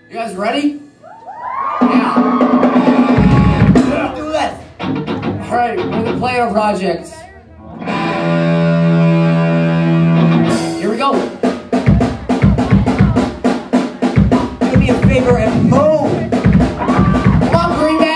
You guys ready? Yeah. Do this. Alright, we're the Playdough project. Here we go. Do me a favor and move. Come on, Greenman.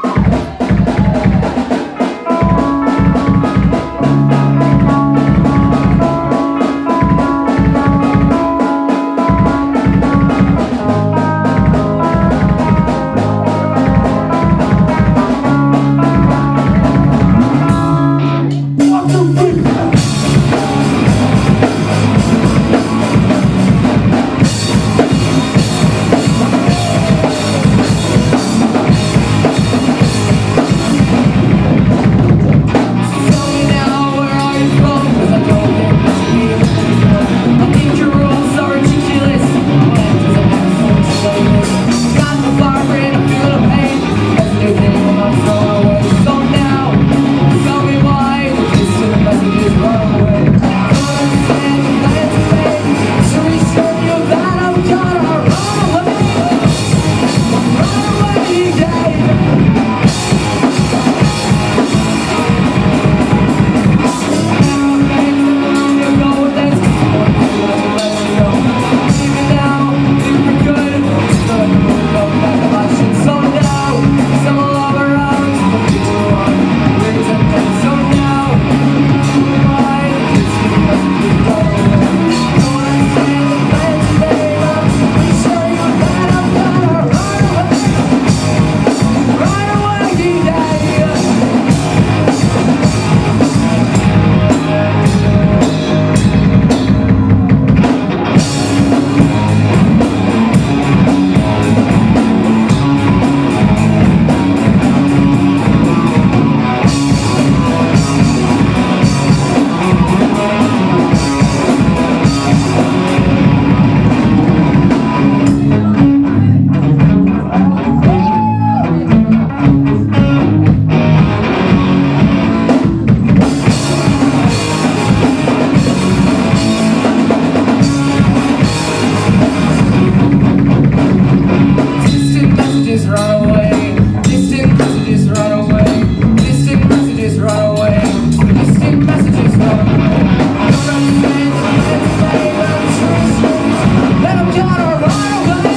Runaway, distant messages run away, distant messages run away, distant messages run away. I don't understand the man's name, I'm trust you. Let him down or run away.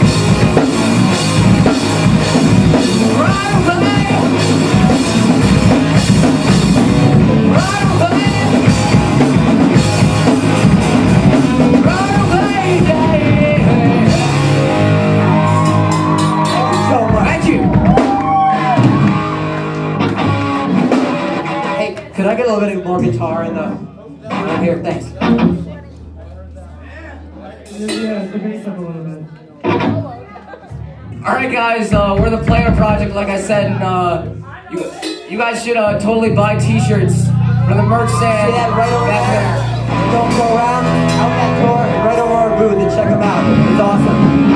Run away. Run away. Run away, yeah. Thank you. Hey, could I get a little bit more guitar in the right here? Thanks. Yeah, the bass up a little bit. Alright guys, we're the Playdough project, like I said, and you guys should totally buy t-shirts for the merch stand. See that right over back there? Don't go around out that door, right over our booth and check them out. It's awesome.